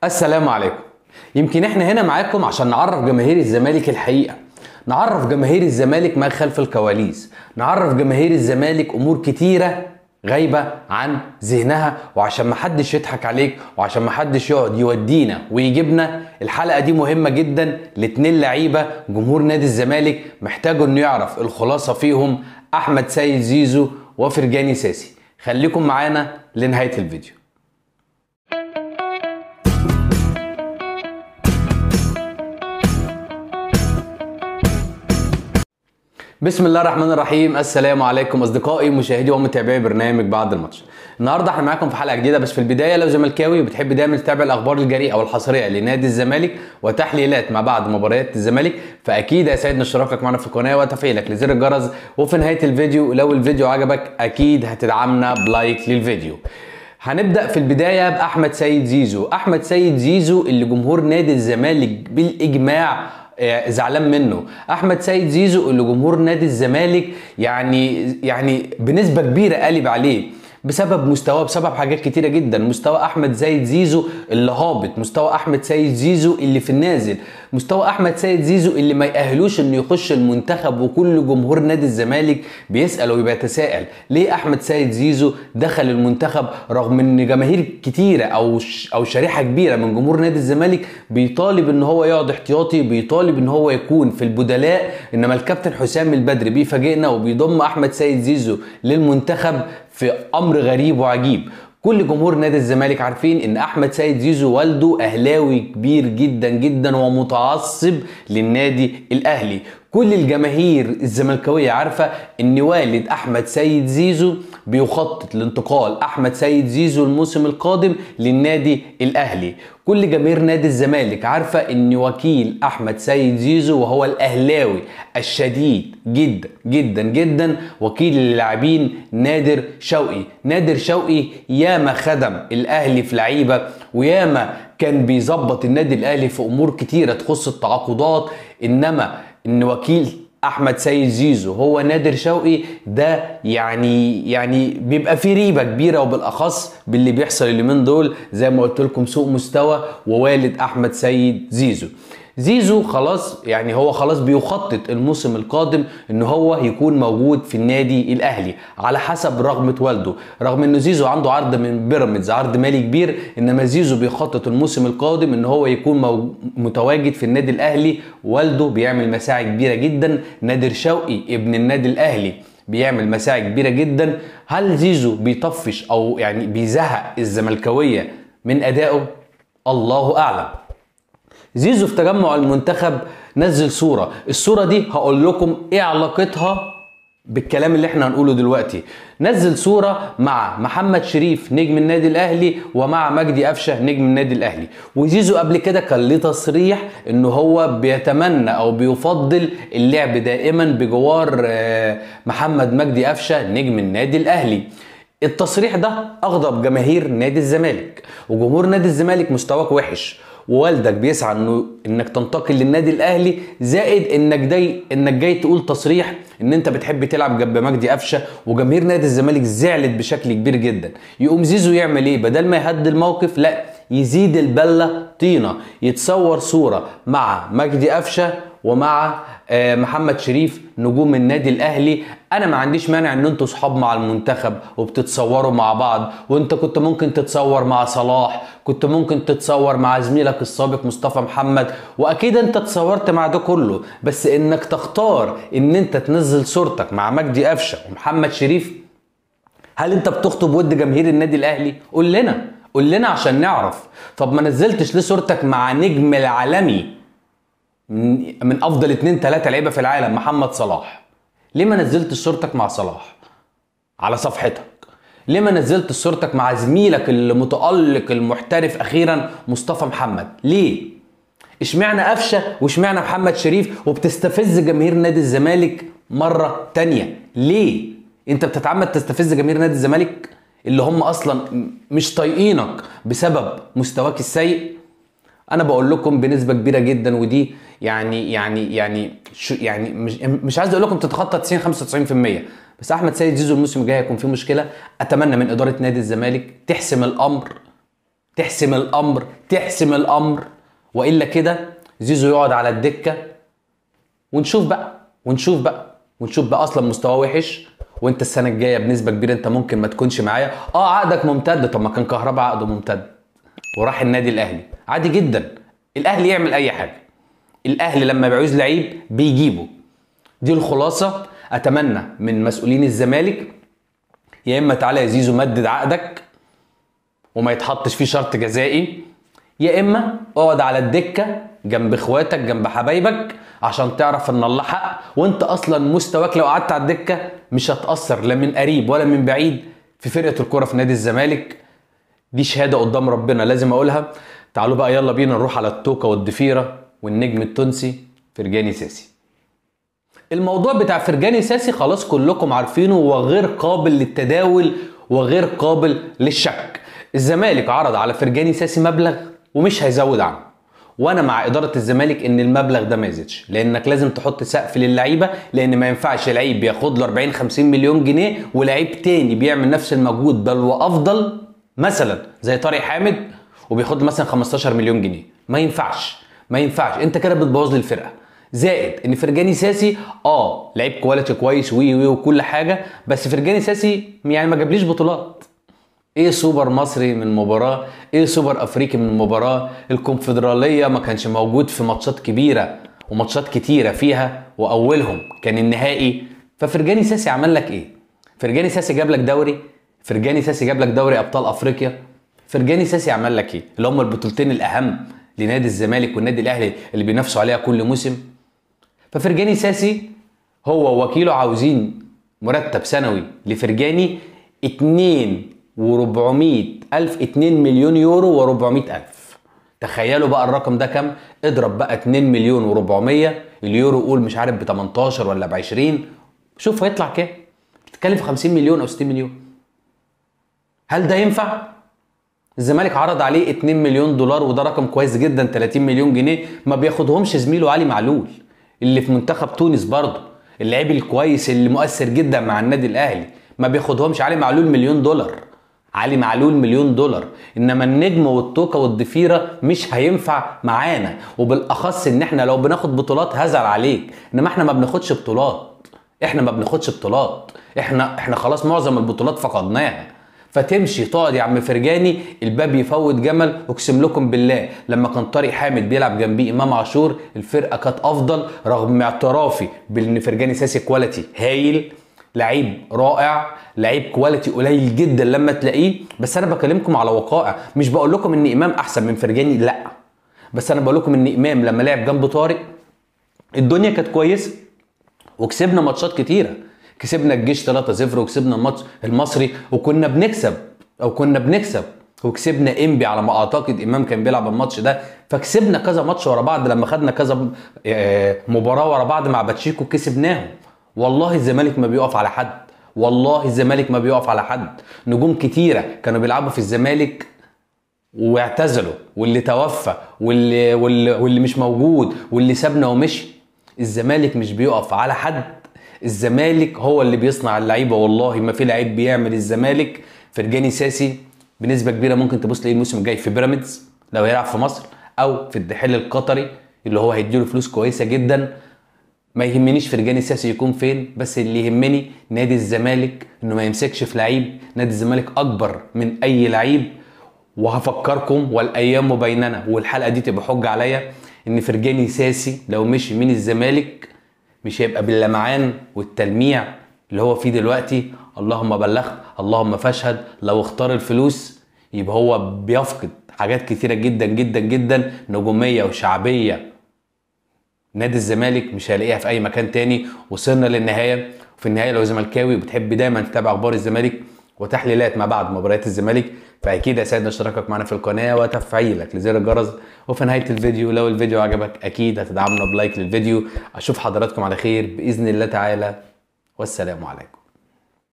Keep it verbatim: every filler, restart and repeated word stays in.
السلام عليكم. يمكن احنا هنا معاكم عشان نعرف جماهير الزمالك الحقيقة، نعرف جماهير الزمالك ما خلف الكواليس، نعرف جماهير الزمالك امور كتيرة غايبة عن ذهنها، وعشان ما حدش يضحك عليك وعشان ما حدش يقعد يودينا ويجيبنا. الحلقة دي مهمة جدا لاتنين لعيبة جمهور نادي الزمالك محتاجوا انه يعرف الخلاصة فيهم، احمد سيد زيزو وفرجاني ساسي. خليكم معانا لنهاية الفيديو. بسم الله الرحمن الرحيم. السلام عليكم اصدقائي مشاهدي ومتابعي برنامج بعد الماتش. النهارده احنا معاكم في حلقه جديده، بس في البدايه لو زملكاوي وبتحب دايما تتابع الاخبار الجريئه والحصريه لنادي الزمالك وتحليلات ما بعد مباريات الزمالك، فاكيد هيسعدنا اشتراكك معنا في القناه وتفعيلك لزر الجرس. وفي نهايه الفيديو لو الفيديو عجبك اكيد هتدعمنا بلايك للفيديو. هنبدأ في البداية بأحمد سيد زيزو. أحمد سيد زيزو اللي جمهور نادي الزمالك بالإجماع زعلان منه. احمد سيد زيزو اللي جمهور نادي الزمالك يعني يعني بنسبه كبيره قالب عليه بسبب مستواه، بسبب حاجات كتيره جدا. مستوى احمد سيد زيزو اللي هابط، مستوى احمد سيد زيزو اللي في النازل، مستوى احمد سيد زيزو اللي ما يأهلوش انه يخش المنتخب. وكل جمهور نادي الزمالك بيسأل وبيتساءل ليه احمد سيد زيزو دخل المنتخب، رغم ان جماهير كتيره او او شريحه كبيره من جمهور نادي الزمالك بيطالب ان هو يقعد احتياطي، بيطالب ان هو يكون في البدلاء. انما الكابتن حسام البدري بيفاجئنا وبيضم احمد سيد زيزو للمنتخب في امر غريب وعجيب. كل جمهور نادي الزمالك عارفين ان احمد سيد زيزو والده اهلاوي كبير جدا جدا ومتعصب للنادي الاهلي. كل الجماهير الزملكاويه عارفه ان والد احمد سيد زيزو بيخطط لانتقال احمد سيد زيزو الموسم القادم للنادي الاهلي. كل جماهير نادي الزمالك عارفه ان وكيل احمد سيد زيزو وهو الاهلاوي الشديد جدا جدا جدا وكيل اللاعبين نادر شوقي. نادر شوقي ياما خدم الاهلي في لعيبه، وياما كان بيظبط النادي الاهلي في امور كتيره تخص التعاقدات. انما ان وكيل احمد سيد زيزو هو نادر شوقي، ده يعني يعني بيبقى في ريبه كبيره، وبالاخص باللي بيحصل اليومين دول زي ما قلت لكم سوء مستوى ووالد احمد سيد زيزو. زيزو خلاص يعني هو خلاص بيخطط الموسم القادم ان هو يكون موجود في النادي الاهلي على حسب رغبه والده، رغم ان زيزو عنده عرض من بيراميدز، عرض مالي كبير. انما زيزو بيخطط الموسم القادم ان هو يكون متواجد في النادي الاهلي. والده بيعمل مساعي كبيره جدا، نادر شوقي ابن النادي الاهلي بيعمل مساعي كبيره جدا. هل زيزو بيطفش او يعني بيزهق الزملكاويه من ادائه؟ الله اعلم. زيزو في تجمع المنتخب نزل صورة، الصورة دي هقول لكم ايه علاقتها بالكلام اللي احنا هنقوله دلوقتي. نزل صورة مع محمد شريف نجم النادي الاهلي ومع مجدي قفشه نجم النادي الاهلي. وزيزو قبل كده كان ليه تصريح انه هو بيتمنى او بيفضل اللعب دائما بجوار محمد مجدي قفشه نجم النادي الاهلي. التصريح ده اغضب جماهير نادي الزمالك، وجمهور نادي الزمالك مستواك وحش ووالدك بيسعى انه انك تنتقل للنادي الاهلي، زائد انك جاي انك جاي تقول تصريح ان انت بتحب تلعب جنب مجدي قفشه، وجماهير نادي الزمالك زعلت بشكل كبير جدا. يقوم زيزو يعمل ايه؟ بدل ما يهدي الموقف لا يزيد البله طينه، يتصور صوره مع مجدي قفشه ومع محمد شريف نجوم النادي الاهلي. انا ما عنديش مانع ان انتوا صحاب مع المنتخب وبتتصوروا مع بعض، وانت كنت ممكن تتصور مع صلاح، كنت ممكن تتصور مع زميلك السابق مصطفى محمد، واكيد انت اتصورت مع ده كله. بس انك تختار ان انت تنزل صورتك مع مجدي قفشه ومحمد شريف، هل انت بتخطب ود جماهير النادي الاهلي؟ قول لنا قول لنا عشان نعرف. طب ما نزلتش ليه صورتك مع نجم العالمي من افضل اتنين تلاتة لعيبه في العالم محمد صلاح؟ ليه ما نزلتش صورتك مع صلاح على صفحتك؟ ليه ما نزلتش صورتك مع زميلك المتألق المحترف اخيرا مصطفى محمد؟ ليه؟ اشمعنى قفشه واشمعنى محمد شريف وبتستفز جماهير نادي الزمالك مره تانية؟ ليه؟ انت بتتعمد تستفز جماهير نادي الزمالك اللي هم اصلا مش طايقينك بسبب مستواك السيء. انا بقول لكم بنسبه كبيره جدا، ودي يعني يعني يعني شو يعني مش مش عايز اقول لكم تتخطى تسعين خمسة وتسعين في المية، بس احمد سيد زيزو الموسم الجاي هيكون فيه مشكله. اتمنى من اداره نادي الزمالك تحسم الامر تحسم الامر تحسم الامر والا كده زيزو يقعد على الدكه ونشوف بقى ونشوف بقى ونشوف بقى. اصلا مستواه وحش، وانت السنه الجايه بنسبه كبيره انت ممكن ما تكونش معايا. اه عقدك ممتد، طب ما كان كهربا عقده ممتد وراح النادي الاهلي عادي جدا. الاهلي يعمل اي حاجه، الاهلي لما بيعوز لعيب بيجيبه. دي الخلاصه. اتمنى من مسؤولين الزمالك يا اما تعالى يا زيزو مدد عقدك وما يتحطش فيه شرط جزائي، يا اما اقعد على الدكه جنب اخواتك جنب حبايبك عشان تعرف ان الله حق. وانت اصلا مستواك لو قعدت على الدكه مش هتاثر لا من قريب ولا من بعيد في فرقه الكوره في نادي الزمالك. دي شهاده قدام ربنا لازم اقولها. تعالوا بقى يلا بينا نروح على التوكه والضفيره والنجم التونسي فرجاني ساسي. الموضوع بتاع فرجاني ساسي خلاص كلكم عارفينه وغير قابل للتداول وغير قابل للشك. الزمالك عرض على فرجاني ساسي مبلغ ومش هيزود عنه، وانا مع اداره الزمالك ان المبلغ ده ما يزيدش، لانك لازم تحط سقف للعيبه، لان ما ينفعش لعيب بياخد له أربعين خمسين مليون جنيه ولعيب تاني بيعمل نفس المجهود بل وافضل مثلا زي طارق حامد وبياخد مثلا خمستاشر مليون جنيه. ما ينفعش ما ينفعش انت كده بتبوظ لي الفرقه. زائد ان فرجاني ساسي اه لعيب كواليتي كويس وي وي وكل حاجه، بس فرجاني ساسي يعني ما جابليش بطولات. ايه سوبر مصري من مباراه، ايه سوبر افريقي من مباراه، الكونفدراليه ما كانش موجود في ماتشات كبيره وماتشات كتيره فيها واولهم كان النهائي. ففرجاني ساسي عمل لك ايه؟ فرجاني ساسي جاب لك دوري، فرجاني ساسي جاب لك دوري ابطال افريقيا، فرجاني ساسي عمل لك ايه؟ اللي هم البطولتين الاهم لنادي الزمالك والنادي الاهلي اللي بينافسوا عليها كل موسم. ففرجاني ساسي هو ووكيله عاوزين مرتب سنوي لفرجاني اتنين واربعمية الف، اتنين مليون يورو واربعمية الف. تخيلوا بقى الرقم ده كام؟ اضرب بقى اتنين مليون واربعمية، اليورو قول مش عارف ب تمنتاشر ولا ب عشرين، شوف هيطلع كام؟ بتتكلم في خمسين مليون او ستين مليون. هل ده ينفع؟ الزمالك عرض عليه اتنين مليون دولار وده رقم كويس جدا، تلاتين مليون جنيه ما بياخدهمش زميله علي معلول اللي في منتخب تونس برضه، اللاعب الكويس اللي مؤثر جدا مع النادي الاهلي، ما بياخدهمش. علي معلول مليون دولار، علي معلول مليون دولار. انما النجم والتوكه والضفيره مش هينفع معانا، وبالاخص ان احنا لو بناخد بطولات هزعل عليك، انما احنا ما بناخدش بطولات، احنا ما بناخدش بطولات، احنا احنا خلاص معظم البطولات فقدناها. فتمشي تقعد يا عم فرجاني الباب يفوت جمل. اقسم لكم بالله لما كان طارق حامد بيلعب جنبيه امام عاشور الفرقه كانت افضل، رغم اعترافي بان فرجاني ساسي كواليتي هايل، لعيب رائع، لعيب كواليتي قليل جدا لما تلاقيه. بس انا بكلمكم على وقائع، مش بقول لكم ان امام احسن من فرجاني، لا، بس انا بقول لكم ان امام لما لعب جنب طارق الدنيا كانت كويسه وكسبنا ماتشات كتيره. كسبنا الجيش تلاتة صفر وكسبنا الماتش المصري وكنا بنكسب او كنا بنكسب وكسبنا انبي على ما اعتقد امام كان بيلعب الماتش ده. فكسبنا كذا ماتش ورا بعض، لما خدنا كذا مباراه ورا بعض مع باتشيكو كسبناهم. والله الزمالك ما بيقف على حد، والله الزمالك ما بيقف على حد. نجوم كتيره كانوا بيلعبوا في الزمالك واعتزلوا، واللي توفى واللي واللي, واللي مش موجود واللي سابنا ومشي. الزمالك مش بيقف على حد، الزمالك هو اللي بيصنع اللعيبه. والله ما في لعيب بيعمل الزمالك. فرجاني ساسي بنسبه كبيره ممكن تبص تلاقيه الموسم الجاي في بيراميدز لو هيلعب في مصر، او في الدحيل القطري اللي هو هيديله فلوس كويسه جدا. ما يهمنيش فرجاني ساسي يكون فين، بس اللي يهمني نادي الزمالك انه ما يمسكش في لعيب. نادي الزمالك اكبر من اي لعيب. وهفكركم والايام بيننا، والحلقه دي تبقى حجه عليا، ان فرجاني ساسي لو مشي من الزمالك مش هيبقى باللمعان والتلميع اللي هو فيه دلوقتي. اللهم بلغت اللهم فاشهد. لو اختار الفلوس يبقى هو بيفقد حاجات كتيره جدا جدا جدا، نجوميه وشعبيه. نادي الزمالك مش هلاقيها في اي مكان تاني. وصلنا للنهايه، وفي النهايه لو زملكاوي وبتحب دايما تتابع اخبار الزمالك وتحليلات ما بعد مباريات الزمالك، فاكيد يسعدنا اشتراكك معنا في القناه وتفعيلك لزر الجرس. وفي نهايه الفيديو لو الفيديو عجبك اكيد هتدعمنا بلايك للفيديو. اشوف حضراتكم على خير باذن الله تعالى، والسلام عليكم.